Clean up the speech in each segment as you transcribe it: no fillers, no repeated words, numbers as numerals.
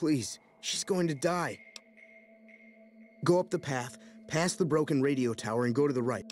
Please, she's going to die. Go up the path, past the broken radio tower, and go to the right.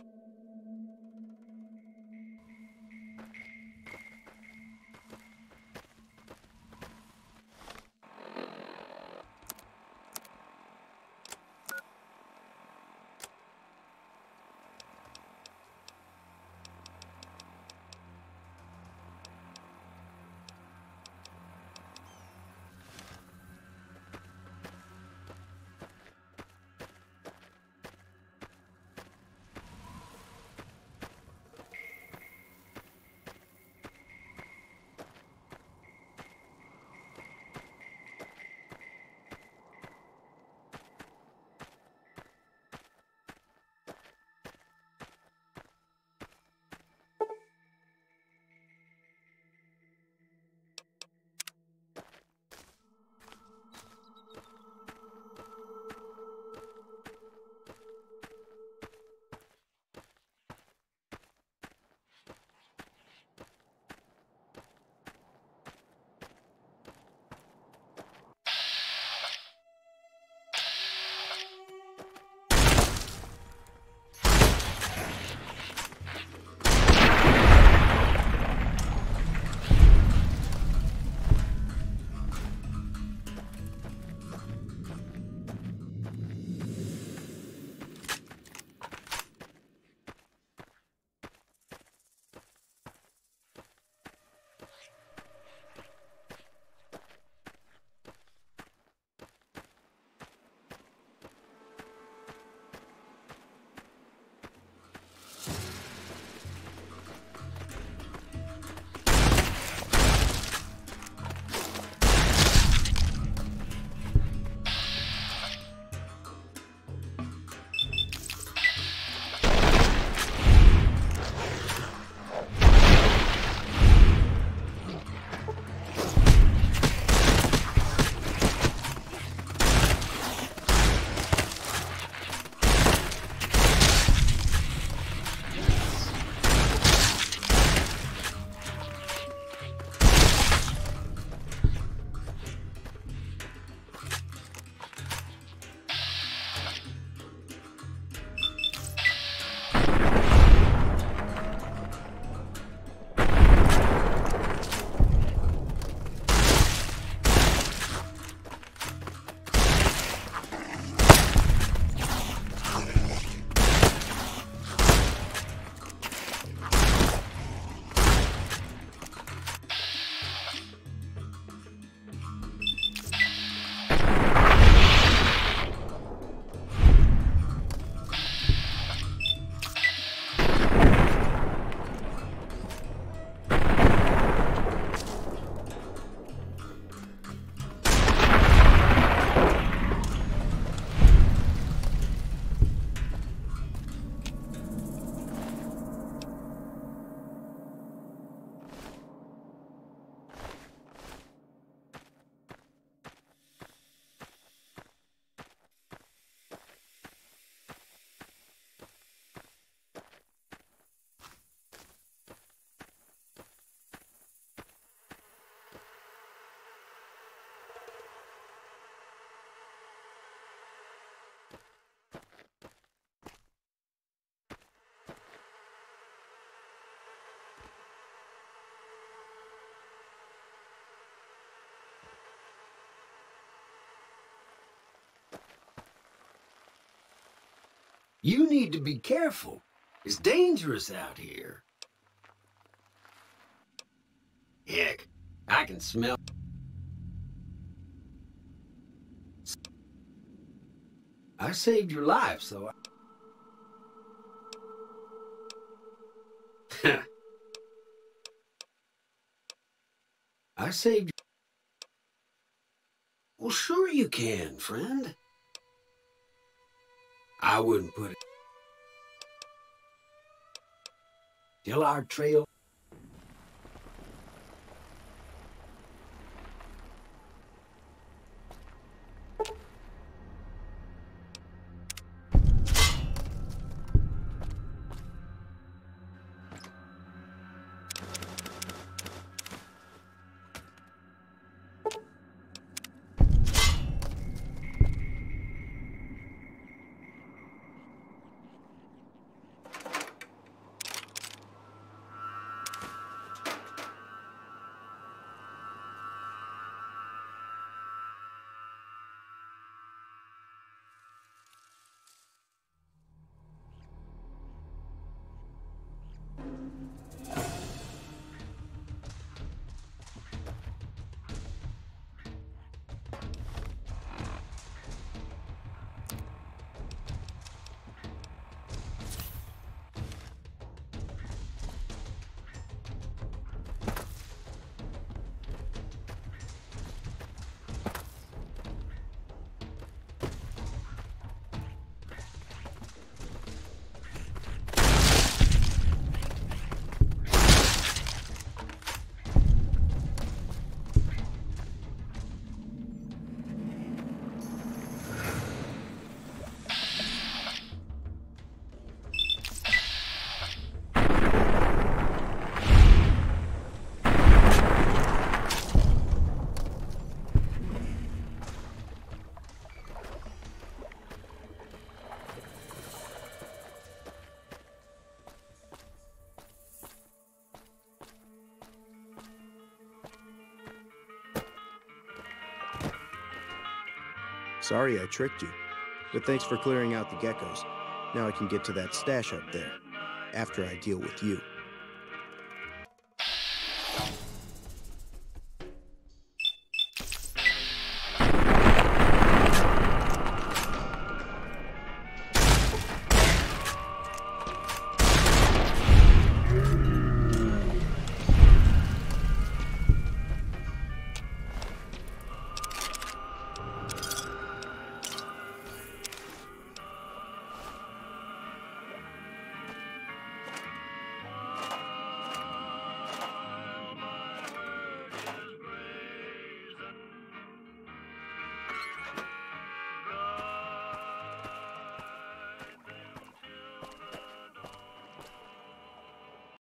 You need to be careful. It's dangerous out here. Heck, I can smell... I saved your life, so I saved you. Well, sure you can, friend. I wouldn't put it... Till our trail... Sorry I tricked you. But thanks for clearing out the geckos. Now I can get to that stash up there. After I deal with you.